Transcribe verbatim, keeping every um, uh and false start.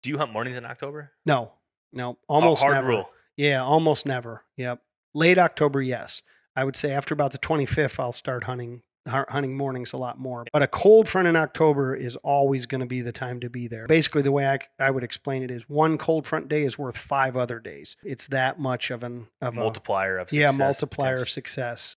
Do you hunt mornings in October? No, no, Hard, almost hard never. rule. Yeah, almost never. Yep. Late October, yes. I would say after about the twenty-fifth, I'll start hunting hunting mornings a lot more. But a cold front in October is always going to be the time to be there. Basically, the way I, I would explain it is one cold front day is worth five other days. It's that much of an of multiplier a, of success. Yeah, multiplier of success.